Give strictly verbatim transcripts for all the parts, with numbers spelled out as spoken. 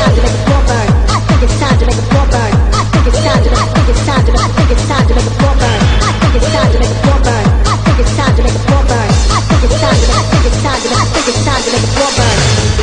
time to make the floor burn. I think it's time to make the floor burn. I think it's time to. I think it's time to. I think it's time to make the floor burn. I think it's time to make the floor burn. I think it's time to make the floor burn. I think it's time to. I think it's time to. I think it's time to make the floor burn.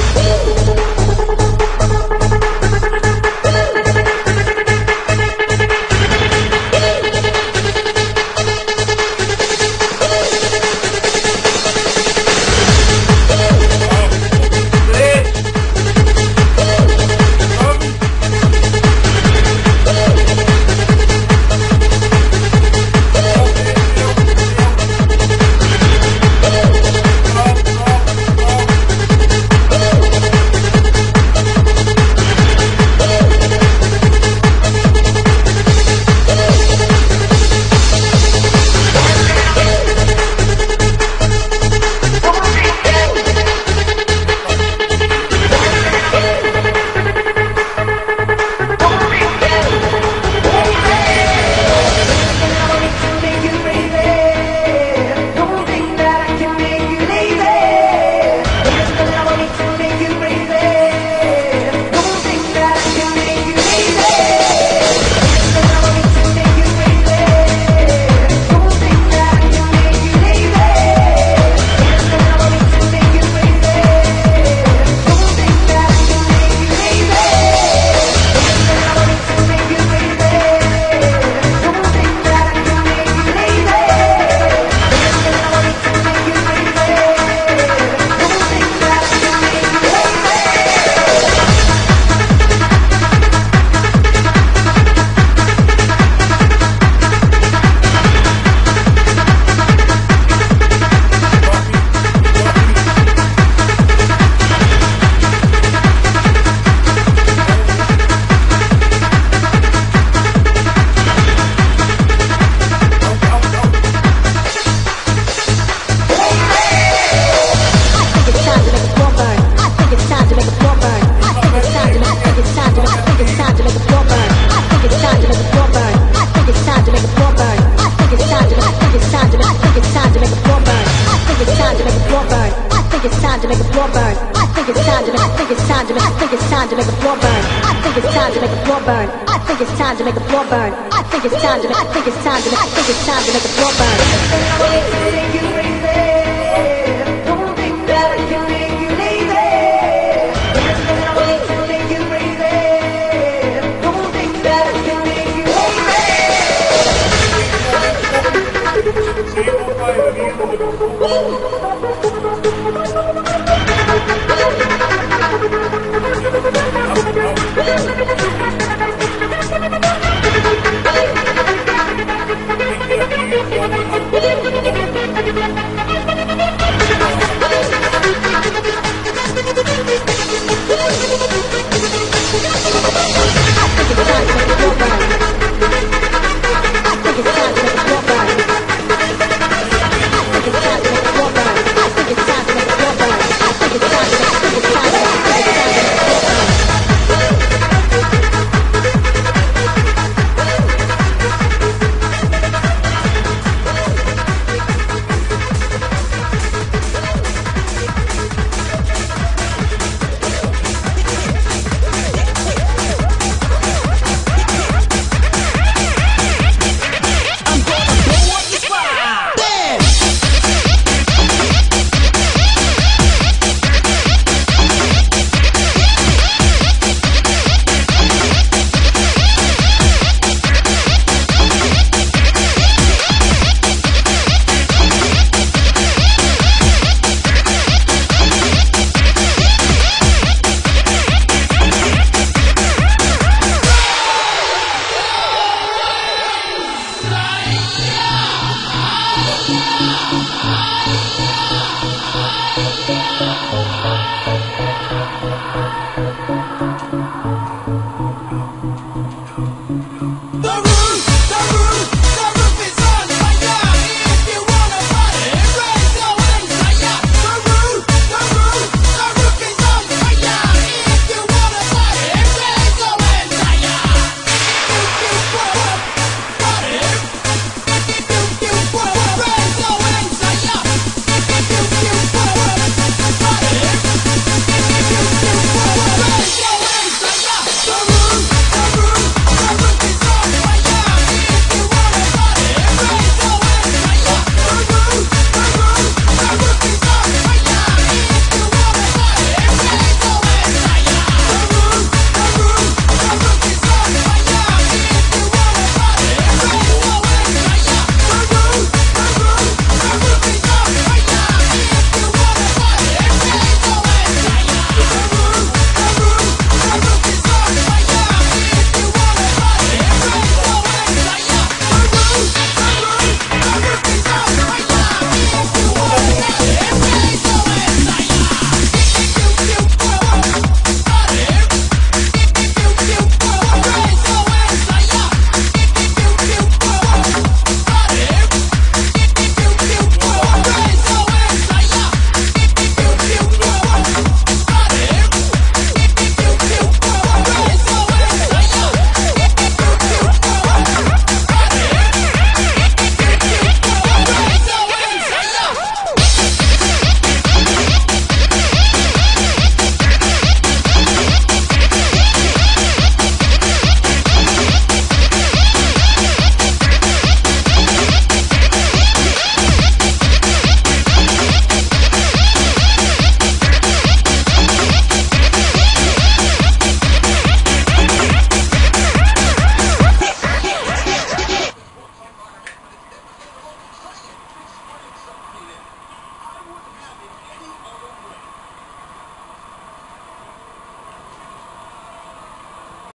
It's time to make the floor burn. I think it's time to make. I think it's time to make. I think it's time to make the floor burn. I think it's time to make the floor burn. I think it's time to make the floor burn. I think it's time to make. I think it's time to make. I think it's time to make the floor burn.